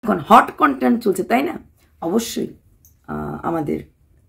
এখন hot content চলছে, তাই না? অবশ্যই আমাদের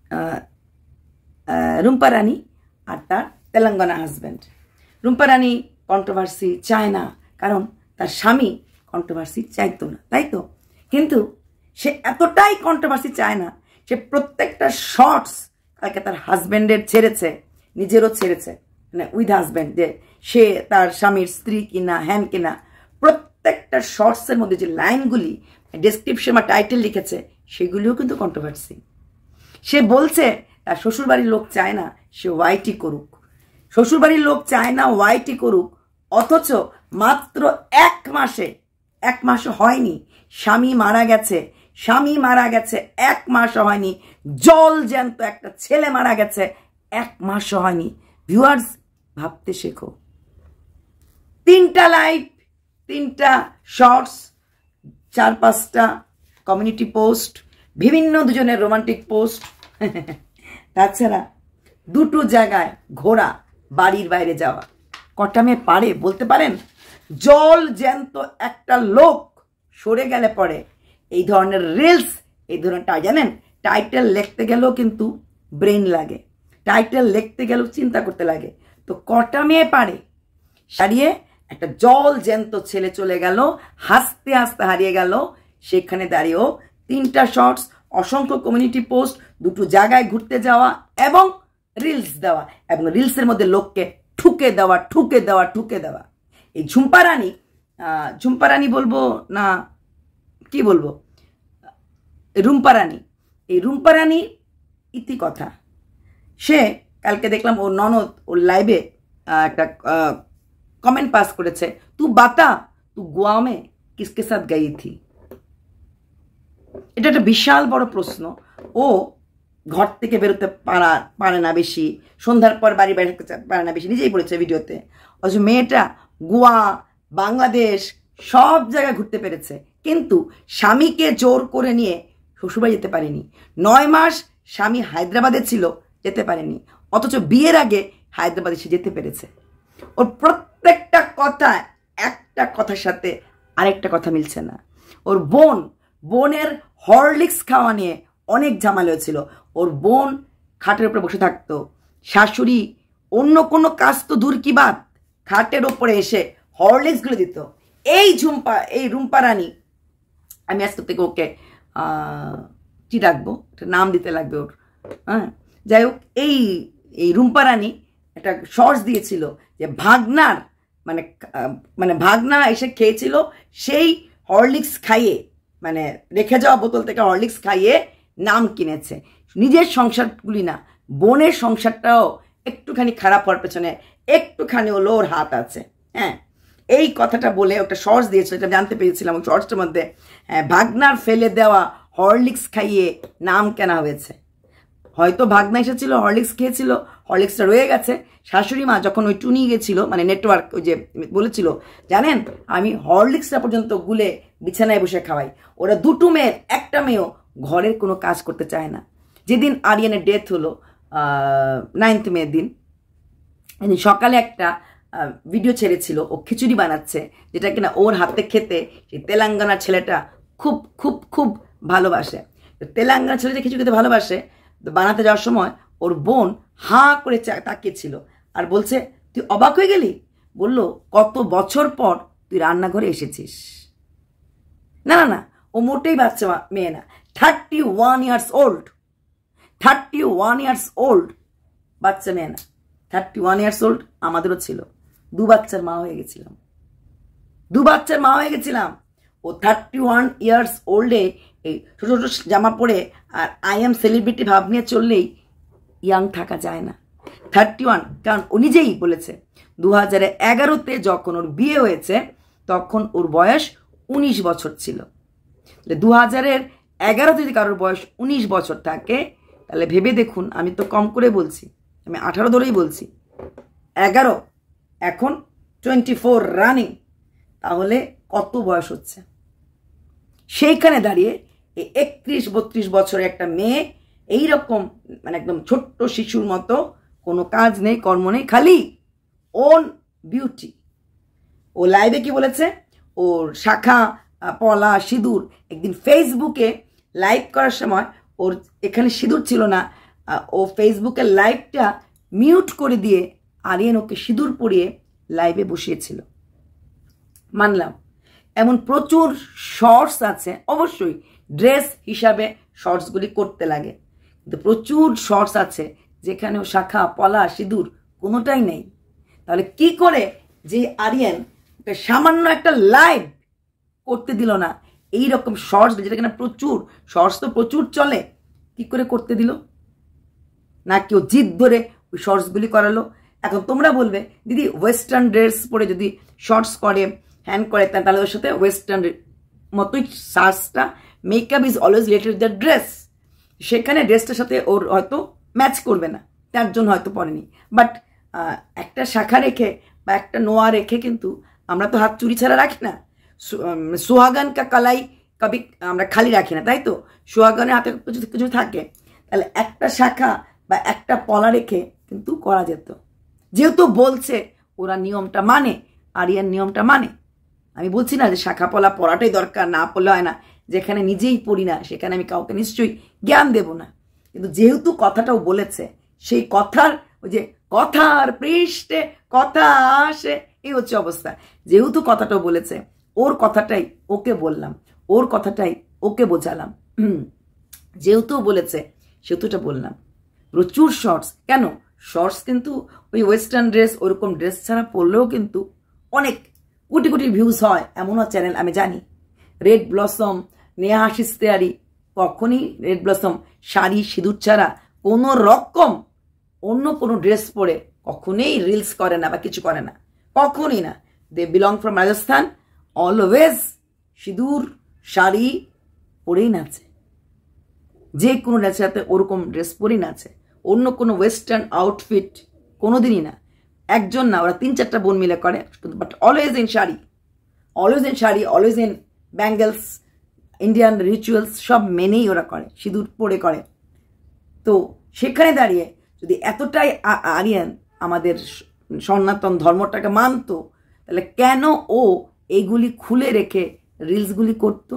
রুম্পা রানী আর তার তেলেঙ্গানা হাজব্যান্ড। রুম্পা রানী কন্ট্রোভার্সি চায় না, কারণ তার স্বামী কন্ট্রোভার্সি চাইতো না, তাই তো? কিন্তু সে এতটাই কন্ট্রোভার্সি চায় না, সে প্রত্যেকটা শর্টস কালকে তার হাজব্যান্ডের ছেড়েছে, নিজেরও ছেড়েছে, মানে উইথ হাজব্যান্ড, যে সে তার স্বামীর স্ত্রী কিনা, হ্যান কিনা। প্রত্যেকটা শর্টসের মধ্যে যে লাইনগুলি ডেসক্রিপশন বা টাইটেল লিখেছে, সেগুলিও কিন্তু কন্ট্রোভার্সি। সে বলছে তার শ্বশুরবাড়ির লোক চায় না সে ওয়াইটি করুক, শ্বশুরবাড়ির লোক চায় না ওয়াইটি করুক, অথচ মাত্র এক মাসও হয়নি স্বামী মারা গেছে, এক মাসও হয়নি, জল জ্যান্ত একটা ছেলে মারা গেছে, এক মাসও হয়নি। ভিউয়ার্স, ভাবতে শেখো। 3টা লাইভ, 3টা শর্টস, 4-5টা কমিউনিটি পোস্ট, বিভিন্ন দুজনের রোমান্টিক পোস্ট, তাছাড়া 2টো জায়গায় ঘোরা, বাড়ির বাইরে যাওয়া। কটা মেয়ে পারে বলতে পারেন? জল জ্যান্ত একটা লোক সরে গেলে পরে এই ধরনের রিলস, এই ধরনের জানেন, টাইটেল লিখতে গেলেও কিন্তু ব্রেন লাগে, টাইটেল লিখতে গেলেও চিন্তা করতে লাগে। তো কটা মেয়ে পারে? সারিয়ে একটা জল জ্যান্ত ছেলে চলে গেল, হাসতে হাসতে হারিয়ে গেল, সেখানে দাঁড়িয়েও 3টা শর্টস, অসংখ্য কমিউনিটি পোস্ট, 2টো জায়গায় ঘুরতে যাওয়া এবং রিলস দেওয়া, এবং রিলসের মধ্যে লোককে ঠুকে দেওয়া। এই ঝুম্পা রানী বলবো না কি বলবো, রুম্পা রানী, এই রুম্পা রানী ইতি কথা। সে কালকে দেখলাম ওর ননদ ওর লাইভে একটা কমেন্ট পাস করেছে, তু বাতা তু গোয়া মে কিসকে সাথ গই থি। এটা একটা বিশাল বড় প্রশ্ন। ও ঘর থেকে বেরোতে পারে না বেশি, সন্ধ্যার পর বাড়ি বাইরে পারে না বেশি, নিজেই বলেছে ভিডিওতে। অথচ মেয়েটা গোয়া, বাংলাদেশ সব জায়গায় ঘুরতে পেরেছে, কিন্তু স্বামীকে জোর করে নিয়ে শ্বশুরবাড়ি যেতে পারেনি। 9 মাস স্বামী হায়দ্রাবাদে ছিল, যেতে পারেনি, অথচ বিয়ের আগে হায়দ্রাবাদে সে যেতে পেরেছে। ওর প্রত্যেকটা কথা একটা কথার সাথে আরেকটা কথা মিলছে না। ওর বোনের হরলিক্স খাওয়া নিয়ে অনেক ঝামেলা হয়েছিল। ওর বোন খাটের উপরে বসে থাকতো, শাশুড়ি অন্য কোনো কাজ তো দূর কি বাদ, খাটের ওপরে এসে হরলিক্সগুলো দিত। এই রুম্পা রানী, আমি আজকে থেকে ওকে কি রাখবো, একটা নাম দিতে লাগবে ওর, হ্যাঁ যাই হোক, এই রুম্পা রানী একটা শর্টস দিয়েছিল যে ভাগনা এসে খেয়েছিল, সেই হরলিক্স খাইয়ে, মানে রেখে যাওয়া বোতল থেকে হরলিক্স খাইয়ে নাম কিনেছে। নিজের সংসারগুলি না, বোনের সংসারটাও একটুখানি খারাপ হওয়ার পেছনে একটুখানি হলো ওর হাত আছে। হ্যাঁ, এই কথাটা বলে একটা শর্টস দিয়েছিল, এটা জানতে পেরেছিলাম ওই শর্টসটার মধ্যে। ভাগনার ফেলে দেওয়া হরলিক্স খাইয়ে নাম কেনা হয়েছে। হয়তো ভাগনা এসেছিল, হরলিক্স খেয়েছিল, হরলিক্সটা রয়ে গেছে। শাশুড়ি মা যখন ওই টুনি গেছিল, মানে নেটওয়ার্ক, ওই যে বলেছিল, জানেন আমি হরলিক্সটা পর্যন্ত গুলে বিছানায় বসে খাওয়াই। ওরা 2টো মেয়ের, একটা মেয়েও ঘরের কোনো কাজ করতে চায় না। যেদিন আরিয়ানের ডেথ হলো 9th মে দিন, সকালে একটা ভিডিও ছেড়েছিল, ও খিচুড়ি বানাচ্ছে, যেটা কিনা ওর হাতে খেতে সেই তেলেঙ্গানার ছেলেটা খুব খুব খুব ভালোবাসে। তেলেঙ্গানার ছেলে যে খিচুড়ি খেতে ভালোবাসে, বানাতে যাওয়ার সময় ওর বোন হাঁ করে তাকিয়েছিল আর বলছে, তুই অবাক হয়ে গেলি? বললো, কত বছর পর তুই রান্নাঘরে এসেছিস। না, ও মোটেই বাচ্চা মেয়ে না, 31 years old, 31 years old, বাচ্চা মেয়ে না, 31 years old। আমাদেরও ছিল, 2 বাচ্চার মা হয়ে গেছিলাম। ও 31 years old-এ এই ছোট ছোট জামা পরে আর আই এম সেলিব্রিটি ভাব নিয়ে চললেই ইয়াং থাকা যায় না। 31, কারণ ও নিজেই বলেছে 2011-তে যখন ওর বিয়ে হয়েছে তখন ওর বয়স 19 বছর ছিল। 2011 যদি কারোর বয়স 19 বছর থাকে, তাহলে ভেবে দেখুন, আমি তো কম করে বলছি, আমি 18 ধরেই বলছি, 11 এখন 24 রানিং, তাহলে কত বয়স হচ্ছে? সেইখানে দাঁড়িয়ে এই 31-32 বছরের একটা মেয়ে এইরকম, মানে একদম ছোট্ট শিশুর মতো, কোনো কাজ নেই, কর্ম নেই, খালি ওন বিউটি। ও লাইভে কি বলেছে, ওর শাখা পলা সিঁদুর একদিন ফেসবুকে লাইভ করার সময় ওর এখানে সিঁদুর ছিল না, ও ফেসবুকের লাইভটা মিউট করে দিয়ে আরিয়ান ওকে সিঁদুর পরিয়ে লাইভে বসিয়েছিল। মানলাম এমন প্রচুর শর্টস আছে, অবশ্যই ড্রেস হিসাবে শর্টসগুলি করতে লাগে, কিন্তু প্রচুর শর্টস আছে যেখানেও শাখা পলা সিঁদুর কোনোটাই নেই। তাহলে কি করে যে আরিয়ান সামান্য একটা লাইভ করতে দিল না, এইরকম শর্টস যেটা কিনা প্রচুর শর্টস তো প্রচুর চলে, কি করে করতে দিল? না কেউ জিদ ধরে ওই শর্টসগুলি করালো। এখন তোমরা বলবে দিদি ওয়েস্টার্ন ড্রেস পরে যদি শর্টস করে হ্যান্ড করে তাহলে ওর সাথে ওয়েস্টার্ন মতোই সাজটা, makeup is always related the dress, সেখানে ড্রেসটার সাথে ওর হয়তো ম্যাচ করবে না, তার জন্য হয়তো পরেনি। বাট একটা শাখা রেখে বা একটা নোয়া রেখে কিন্তু আমরা তো হাত চুরি ছাড়া রাখি না, সুহাগান কা কালাই কবি আমরা খালি রাখি না, তাই তো? সুহাগানের হাতে কিছু থাকে, তাহলে একটা শাখা বা একটা পলা রেখে কিন্তু করা যেত। যেহেতু বলছে ওরা নিয়মটা মানে, আরিয়ান নিয়মটা মানে, আমি বলছি না যে শাখা পলা পড়াটাই দরকার, না পড়লে হয় না, যেখানে নিজেই পড়ি না সেখানে আমি কাউকে নিশ্চয়ই জ্ঞান দেব না, কিন্তু যেহেতু কথাটাও বলেছে, সেই কথার ওই যে কথার পৃষ্ঠে কথা আসে, এই হচ্ছে অবস্থা। যেহেতু কথাটাও বলেছে, ওর কথাটাই ওকে বললাম, ওর কথাটাই ওকে বোঝালাম। যেহেতু বলেছে সেহেতুটা বললাম। প্রচুর শর্টস, কেন শর্টস কিন্তু ওই ওয়েস্টার্ন ড্রেস ওরকম ড্রেস ছাড়া পরলেও কিন্তু অনেক কোটি কোটি ভিউজ হয়, এমনও চ্যানেল আমি জানি। রেড ব্লসম, নেহা আশিস তেয়ারি কখনই রেড ব্লসম শাড়ি সিঁদুর ছাড়া কোনো রকম অন্য কোনো ড্রেস পরে কখনোই রিলস করে না বা কিছু করে না, কখনই না। They belong from Rajasthan, always সিঁদুর শাড়ি পরেই নাচে, যে কোনো ড্রেসের সাথে ওরকম ড্রেস পরেই নাচে, অন্য কোনো ওয়েস্টার্ন আউটফিট কোনোদিনই না। একজন না, ওরা 3-4টা বোন মিলে করে, but always in sari, always in sari, always in bangles, Indian rituals সব মেনেই ওরা করে, সিঁদুর পরে করে। তো সেখানে দাঁড়িয়ে যদি এতটাই আরিয়ান আমাদের সনাতন ধর্মটাকে মানতো, তাহলে কেন ও এইগুলি খুলে রেখে রিলসগুলি করতো?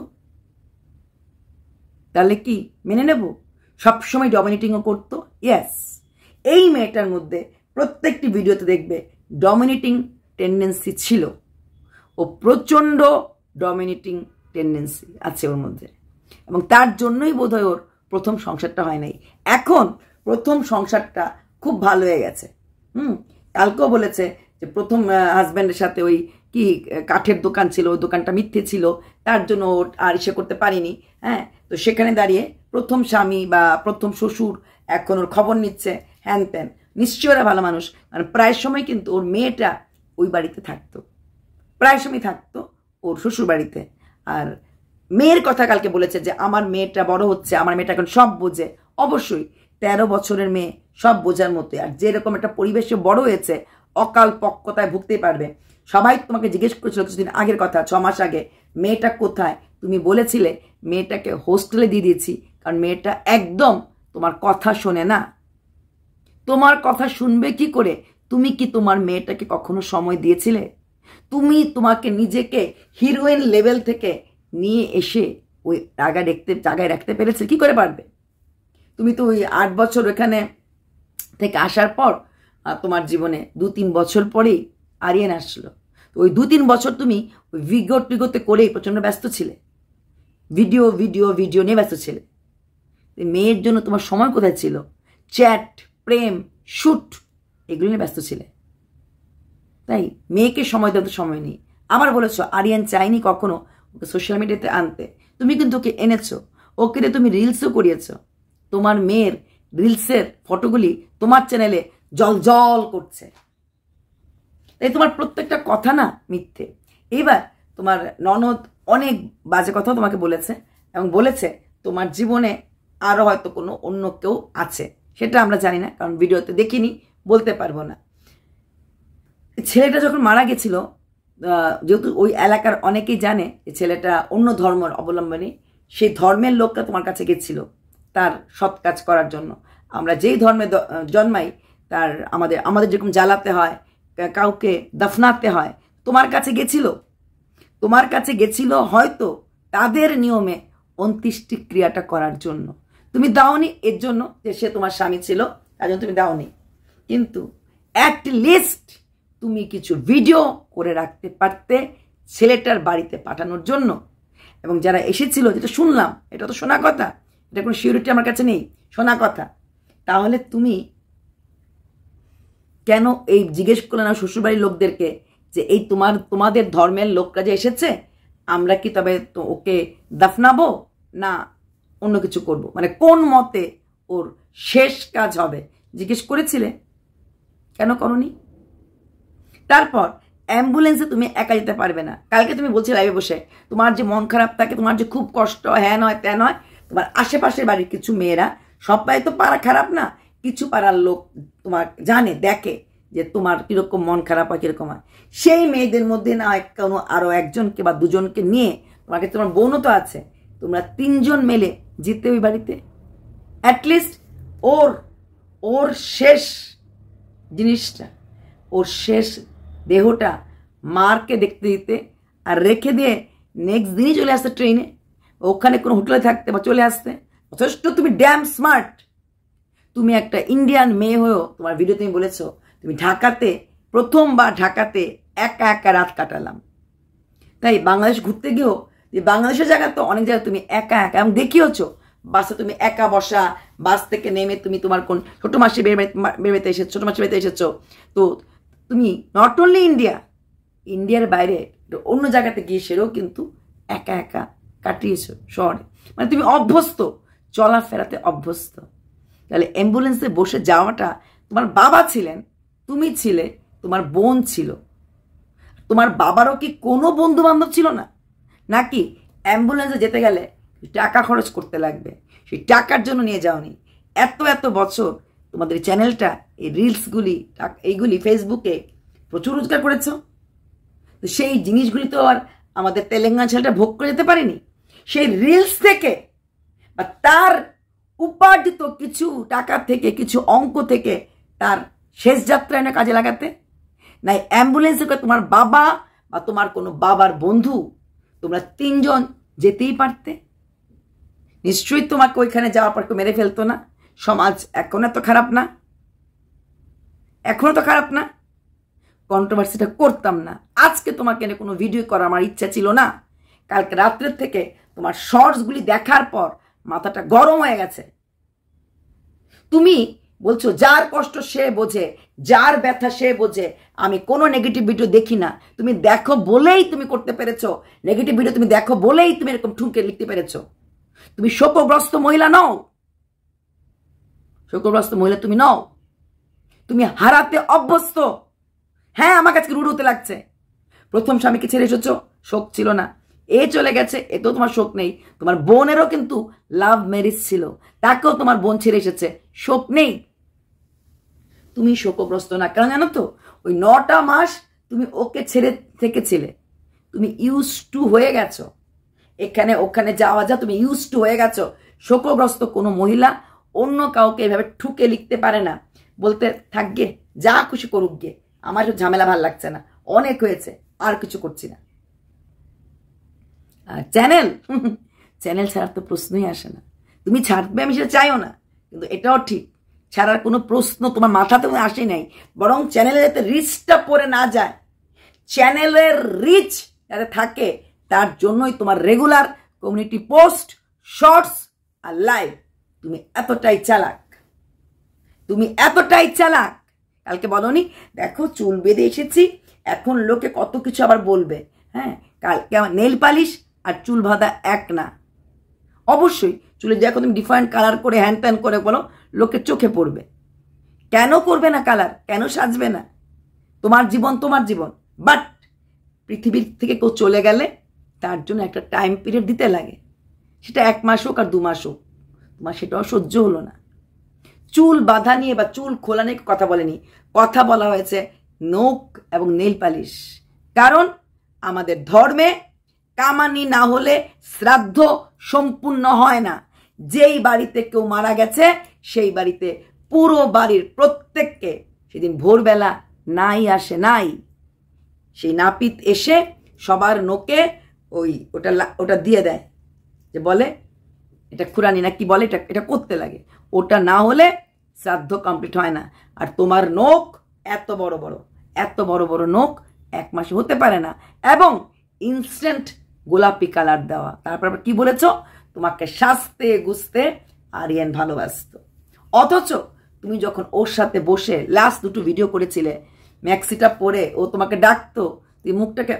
তাহলে কি মেনে নেব? সবসময় ডমিনেটিংও করতো? ইয়েস, এই মেয়েটার মধ্যে প্রত্যেকটি ভিডিওতে দেখবে ডমিনেটিং টেন্ডেন্সি ছিল, ও প্রচণ্ড ডমিনেটিং টেন্ডেন্সি আছে ওর মধ্যে, এবং তার জন্যই বোধহয় ওর প্রথম সংসারটা হয় নাই। এখন প্রথম সংসারটা খুব ভালো হয়ে গেছে। কালকেও বলেছে যে প্রথম হাজব্যান্ডের সাথে ওই কি কাঠের দোকান ছিল, ওই দোকানটা মিথ্যে ছিল, তার জন্য ও আর ইসে করতে পারিনি। হ্যাঁ, তো সেখানে দাঁড়িয়ে প্রথম স্বামী বা প্রথম শ্বশুর এখন ওর খবর নিচ্ছে, হ্যান ত্যান। নিশ্চয় ওরা ভালো মানুষ, কারণ প্রায় সময় কিন্তু ওর মেয়েটা ওই বাড়িতে থাকতো, প্রায় সময় থাকতো ওর শ্বশুর বাড়িতে। আর মেয়ের কথা কালকে বলেছে যে আমার মেয়েটা বড় হচ্ছে, আমার মেয়েটা এখন সব বোঝে। অবশ্যই 13 বছরের মেয়ে সব বোঝার মতো, আর যেরকম একটা পরিবেশে বড় হয়েছে অকাল পক্কতায় ভুগতেই পারবে। সবাই তোমাকে জিজ্ঞেস করেছিল কিছুদিন আগের কথা, 6 মাস আগে, মেয়েটা কোথায়? তুমি বলেছিলে মেয়েটাকে হোস্টেলে দিয়ে দিয়েছি, কারণ মেয়েটা একদম তোমার কথা শোনে না। তোমার কথা শুনবে কি করে? তুমি কি তোমার মেয়েটাকে কখনো সময় দিয়েছিলে? তুমি তোমাকে নিজেকে হিরোইন লেভেল থেকে নিয়ে এসে ওই জায়গায় রাখতে পেরেছে? কি করে পারবে? তুমি তো ওই 8 বছর এখানে থেকে আসার পর তোমার জীবনে 2-3 বছর পরেই আরিয়ান আসলো। তো ওই 2-3 বছর তুমি ওই ভিগোতে করেই প্রচণ্ড ব্যস্ত ছিলে, ভিডিও ভিডিও ভিডিও নিয়ে ব্যস্ত ছিলে। মেয়ের জন্য তোমার সময় কোথায় ছিল? চ্যাট, প্রেম, শুট, এগুলো নিয়ে ব্যস্ত ছিলে। তাই মেয়েকে সময় দেওয়ার সময় নেই। আবার বলেছ আরিয়ান চাইনি কখনো ওকে সোশ্যাল মিডিয়াতে আনতে, তুমি কিন্তু ওকে এনেছো, ওকে দিয়ে তুমি রিলসও করিয়েছ। তোমার মেয়ের রিলসের ফটোগুলি তোমার চ্যানেলে জল করছে, তাই তোমার প্রত্যেকটা কথা না মিথ্যে। এবার তোমার ননদ অনেক বাজে কথা তোমাকে বলেছে, এবং বলেছে তোমার জীবনে আরো হয়তো কোনো অন্য কেউ আছে, সেটা আমরা জানি না, কারণ ভিডিওতে দেখিনি, বলতে পারবো না। ছেলেটা যখন মারা গেছিল, যেহেতু ওই এলাকার অনেকেই জানে যে ছেলেটা অন্য ধর্মের অবলম্বনে, সেই ধর্মের লোকটা তোমার কাছে গেছিল তার সৎ কাজ করার জন্য। আমরা যেই ধর্মে জন্মাই, তার আমাদের যেরকম জ্বালাতে হয়, কাউকে দফনাতে হয়, তোমার কাছে গেছিল। তোমার কাছে গেছিল হয়তো তাদের নিয়মে অন্ত্যেষ্টি ক্রিয়াটা করার জন্য। তুমি দাওনি এর জন্য যে সে তোমার স্বামী ছিল, তার জন্য তুমি দাওনি। কিন্তু অ্যাট লিস্ট তুমি কিছু ভিডিও করে রাখতে পারতে ছেলেটার বাড়িতে পাঠানোর জন্য। এবং যারা এসেছিল, যেটা শুনলাম, এটা তো শোনা কথা, এটা কোনো সিউরিটি আমার কাছে নেই, শোনা কথা। তাহলে তুমি কেন এই জিজ্ঞেস করলে না শ্বশুরবাড়ির লোকদেরকে যে এই তোমাদের ধর্মের লোকরা যে এসেছে, আমরা কি তবে তো ওকে দাফনাবো না অন্য কিছু করব, মানে কোন মতে ওর শেষ কাজ হবে, জিজ্ঞেস করেছিলে? কেন করনি? তারপর অ্যাম্বুলেন্সে তুমি একা যেতে পারবে না। কালকে তুমি বলছিলে লাইভে বসে তোমার যে মন খারাপ থাকে, তোমার যে খুব কষ্ট, হ্যাঁ নয় ত্যান নয়, তোমার আশেপাশের বাড়ির কিছু মেয়েরা, সবাই তো পাড়া খারাপ না, কিছু পাড়ার লোক তোমার জানে, দেখে যে তোমার কিরকম মন খারাপ হয়, কিরকম হয়। সেই মেয়েদের মধ্যে না কোনো আরো একজনকে বা দুজনকে নিয়ে, তোমাকে, তোমার বোনও তো আছে, তোমরা 3 জন মেলে যেতে ওই বাড়িতে। অ্যাটলিস্ট ওর শেষ জিনিসটা, ওর শেষ দেহটা মারকে দেখতে দিতে, আর রেখে দিয়ে নেক্সট দিনই চলে আসতে ট্রেনে, ওখানে কোনো হোটেলে থাকতে বা চলে আসতে। যথেষ্ট তুমি ড্যাম স্মার্ট। তুমি একটা ইন্ডিয়ান মেয়ে হয়েও তোমার ভিডিও তুমি বলেছো তুমি ঢাকাতে, প্রথমবার ঢাকাতে একা একা রাত কাটালাম। তাই বাংলাদেশ ঘুরতে গিয়েও, যে বাংলাদেশের জায়গা তো অনেক জায়গায় তুমি একা একা, এবং দেখিয়েছো বাসে তুমি একা বসা, বাস থেকে নেমে তুমি তোমার কোন ছোট মাসি বেরোতে এসেছো, ছোট মাসি বেরোতে এসেছো। তো তুমি নট অনলি ইন্ডিয়ার বাইরে অন্য জায়গাতে গিয়ে সেরেও কিন্তু একা একা কাটিয়েছো শহরে, মানে তুমি অভ্যস্ত, চলাফেরাতে অভ্যস্ত। তাহলে অ্যাম্বুলেন্সে বসে যাওয়াটা, তোমার বাবা ছিলেন, তুমি ছিলে, তোমার বোন ছিল, তোমার বাবারও কি কোনো বন্ধু বান্ধব ছিল না? নাকি অ্যাম্বুলেন্সে যেতে গেলে টাকা খরচ করতে লাগবে, সেই টাকার জন্য নিয়ে যাওনি? এত বছর তোমাদের চ্যানেলটা, এই রিলসগুলি, এইগুলি ফেসবুকে প্রচুর রোজগার করেছ। তো সেই জিনিসগুলি তো আর আমাদের তেলেঙ্গানা ছেলেটা ভোগ করে যেতে পারেনি। সেই রিলস থেকে বা তার উপার্জিত কিছু টাকা থেকে, কিছু অঙ্ক থেকে তার শেষ যাত্রায় না কাজে লাগাতে, নাই অ্যাম্বুলেন্সে করে তোমার বাবা বা তোমার কোনো বাবার বন্ধু, তোমরা 3 জন যেতেই পারতে। নিশ্চয়ই তোমাকে ওইখানে যাওয়ার পর কেউ মেরে ফেলতো না। সমাজ এখনো তো খারাপ না, এখনো তো খারাপ না। কন্ট্রোভার্সিটা করতাম না। আজকে তোমাকে এনে কোনো ভিডিও করার আমার ইচ্ছা ছিল না। কালকে রাত্রের থেকে তোমার শর্টসগুলি দেখার পর মাথাটা গরম হয়ে গেছে। তুমি বলছো যার কষ্ট সে বোঝে, যার ব্যথা সে বোঝে, আমি কোনো নেগেটিভ ভিডিও দেখি না। তুমি দেখো বলেই তুমি করতে পেরেছো, নেগেটিভ ভিডিও তুমি দেখো বলেই তুমি এরকম ঠুনকে লিখতে পেরেছো। তুমি শোকগ্রস্ত মহিলা নও, শোকগ্রস্ত মহিলা তুমি নও, তুমি হারাতে অভ্যস্ত। হ্যাঁ, আমার কাছে রুড হতে লাগছে। প্রথম স্বামীকে ছেড়ে এসেছো, শোক ছিল না। এ চলে গেছে, এতেও তোমার শোক নেই। তোমার বোনেরও কিন্তু লাভ ম্যারেজ ছিল, তাকেও তোমার বোন ছেড়ে এসেছে, শোক নেই। তুমি শোকগ্রস্ত না, কারণ জানো তো, ওই 9টা মাস তুমি ওকে ছেড়ে থেকেছিলে। তুমি ইউজ টু হয়ে গেছো, এখানে ওখানে যাওয়া যা তুমি ইউজ টু হয়ে গেছো। শোকগ্রস্ত কোনো মহিলা অন্য কাউকে এভাবে ঠুকে লিখতে পারে না, বলতে থাকবে যা খুশি করুক গে, আমার ঝামেলা ভাল লাগছে না, অনেক হয়েছে, আর কিছু করছি না। আর চ্যানেল ছাড়ার তো প্রশ্নই আসে না। তুমি ছাড়বে আমি সেটা চাইও না, কিন্তু এটাও ঠিক, ছাড়ার কোনো প্রশ্ন তোমার মাথাতে আসে নাই। বরং চ্যানেলে যাতে রিচটা পড়ে না যায়, চ্যানেলের রিচ যাতে থাকে, তার জন্যই তোমার রেগুলার কমিউনিটি পোস্ট, শর্টস আর লাইভ। তুমি এতটাই চালাক, তুমি এতটাই চালাক। কালকে বলনি, দেখো চুল বেঁধে এসেছি, এখন লোকে কত কিছু আবার বলবে। হ্যাঁ, কালকে আমার নেল পালিশ আর চুল বাঁধা এক না। অবশ্যই চুলে যখন তুমি ডিফারেন্ট কালার করে হ্যান ত্যান করে বলো, লোকের চোখে পড়বে। কেন করবে না কালার, কেন সাজবে না? তোমার জীবন তোমার জীবন। বাট পৃথিবীর থেকে কেউ চলে গেলে তার জন্য একটা টাইম পিরিয়ড দিতে লাগে, সেটা 1 মাস হোক আর 2 মাস হোক। তোমার সেটাও সহ্য হলো না। চুল বাঁধা নিয়ে বা চুল খোলা নিয়ে কথা বলেনি, কথা বলা হয়েছে নখ এবং নেল পালিশ। কারণ আমাদের ধর্মে কামানি না হলে শ্রাদ্ধ সম্পূর্ণ হয় না। যেই বাড়িতে কেউ মারা গেছে সেই বাড়িতে পুরো বাড়ির প্রত্যেককে সেদিন ভোরবেলা নাই আসে নাই, সেই নাপিত এসে সবার নোকে ওটা দিয়ে দেয়, যে বলে এটা খুরানি না কি বলে, এটা করতে লাগে। ওটা না হলে শ্রাদ্ধ কমপ্লিট হয় না। আর তোমার নোক এত বড় বড় নোক 1 মাসে হতে পারে না, এবং ইনস্ট্যান্ট গোলাপি কালার দেওয়া। তারপর কি বলেছ, তোমাকে সাজতে গুছতে আরিয়ান ভালোবাসত। অথচ তুমি যখন ওর সাথে বসে লাস্ট 2টো ভিডিও করেছিলে, ম্যাক্সিটা পরে ও তোমাকে ডাকতো, তুই মুখটাকে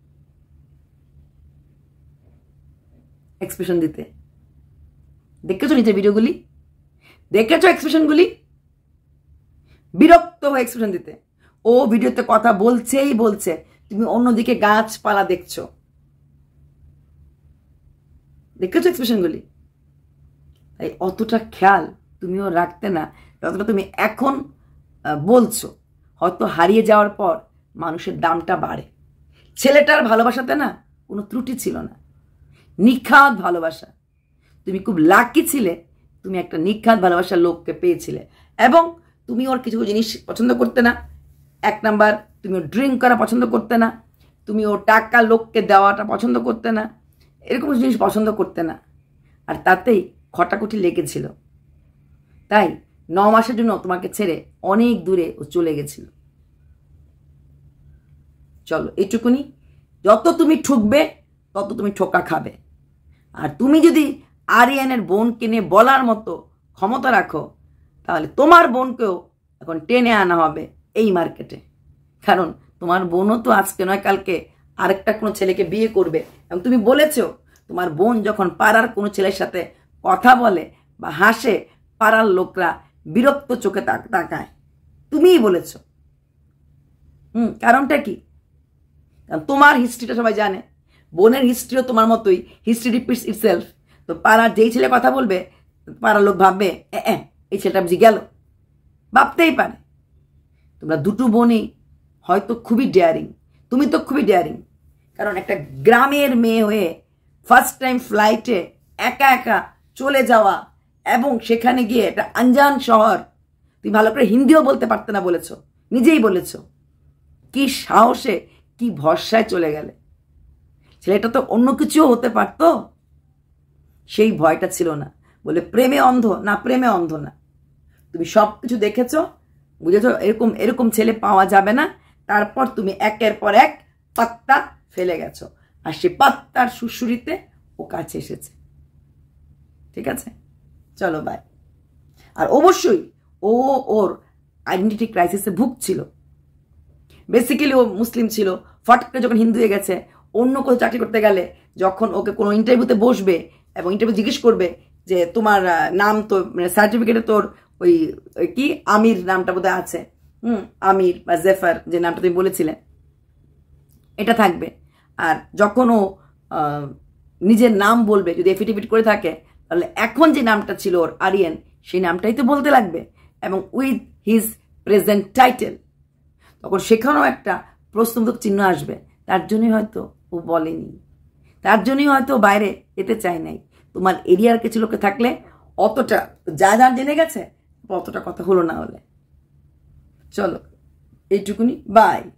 এক্সপ্রেশন দিতে দেখেছো, নিজের ভিডিওগুলি দেখেছো, এক্সপ্রেশনগুলি বিরক্ত হয়ে এক্সপ্রেশন দিতে। ও ভিডিওতে কথা বলছেই বলছে, তুমি অন্যদিকে গাছপালা দেখছো, দেখেছো এক্সপ্রেশনগুলি। তাই অতটা খেয়াল তুমিও রাখতে না যতটা তুমি এখন বলছো। হয়তো হারিয়ে যাওয়ার পর মানুষের দামটা বাড়ে। ছেলেটার ভালোবাসাতে না কোনো ত্রুটি ছিল না, নিখাত ভালোবাসা। তুমি খুব লাকি ছিলে, তুমি একটা নিখাত ভালোবাসার লোককে পেয়েছিলে। এবং তুমি ওর কিছু জিনিস পছন্দ করতে না। 1 নাম্বার, তুমি ওর ড্রিঙ্ক করা পছন্দ করতে না, তুমি ওর টাকা লোককে দেওয়াটা পছন্দ করতে না, এরকম জিনিস পছন্দ করতে না। আর তাতেই খটাখটি লেগেছিল। তাই 9 মাসের জন্য তোমাকে ছেড়ে অনেক দূরে ও চলে গেছিল। চলো এইটুকুনি, যত তুমি ঠুকবে তত তুমি ঠোকা খাবে। আর তুমি যদি আরিয়ানের বোনকে নিয়ে বলার মতো ক্ষমতা রাখো, তাহলে তোমার বোনকেও এখন টেনে আনা হবে এই মার্কেটে। কারণ তোমার বোনও তো আজকে নয় কালকে আরেকটা কোনো ছেলেকে বিয়ে করবে। এবং তুমি বলেছো, তোমার বোন যখন পাড়ার কোনো ছেলের সাথে কথা বলে বা হাসে, পাড়ার লোকরা বিরক্ত চোখে তাকায়। তুমিই বলেছ। কারণটা কি? কারণ তোমার হিস্ট্রিটা সবাই জানে, বোনের হিস্ট্রিও তোমার মতোই, হিস্ট্রি রিপিটস ইটসেলফ। তো পাড়ার যেই ছেলে কথা বলবে, পাড়ার লোক ভাববে এই ছেলেটা বুঝি গেল, ভাবতেই পারে। তোমরা 2টো বোনই হয়তো খুবই ডেয়ারিং, তুমি তো খুবই ডেয়ারিং। কারণ একটা গ্রামের মেয়ে হয়ে ফার্স্ট টাইম ফ্লাইটে একা একা চলে যাওয়া, এবং সেখানে গিয়ে একটা আনজান শহর, তুমি ভালো করে হিন্দিও বলতে পারতে না বলেছ, নিজেই বলেছ। কি সাহসে, কি ভরসায় চলে গেলে। ছেলেটা তো অন্য কিছুও হতে পারত, সেই ভয়টা ছিল না বলে প্রেমে অন্ধ না, প্রেমে অন্ধ না। তুমি সব কিছু দেখেছো, বুঝেছো এরকম ছেলে পাওয়া যাবে না। তারপর তুমি একের পর এক পাত্তা ফেলে গেছো, আর সে পাত্তার সুড়সুড়িতে ও কাছে এসেছে। ঠিক আছে, চলো বাই। আর অবশ্যই ও ওর আইডেন্টিটি ক্রাইসিসে ভুগছিল। বেসিক্যালি ও মুসলিম ছিল, ফট করে যখন হিন্দু হয়ে গেছে, অন্য কোনো চাকরি করতে গেলে যখন ওকে কোনো ইন্টারভিউতে বসবে এবং ইন্টারভিউ জিজ্ঞেস করবে যে তোমার নাম তো মানে সার্টিফিকেটে তোর ওই কি আমির নামটা বোধহয় আছে, আমির বা জেফার যে নামটা তুমি বলেছিলে এটা থাকবে। আর যখন ও নিজের নাম বলবে, যদি এফিডেভিট করে থাকে, তাহলে এখন যে নামটা ছিল ওর আরিয়ান, সেই নামটাই তো বলতে লাগবে, এবং উইথ হিজ প্রেজেন্ট টাইটেল। তখন সেখানেও একটা প্রশ্নবোধক চিহ্ন আসবে। তার জন্যই হয়তো ও বলেনি, তার জন্যই হয়তো বাইরে যেতে চায় নাই। তোমার এরিয়ার কিছু লোকে থাকলে অতটা যা জেনে গেছে, অতটা কথা হলো না হলে। চলো এইটুকুনি, বাই।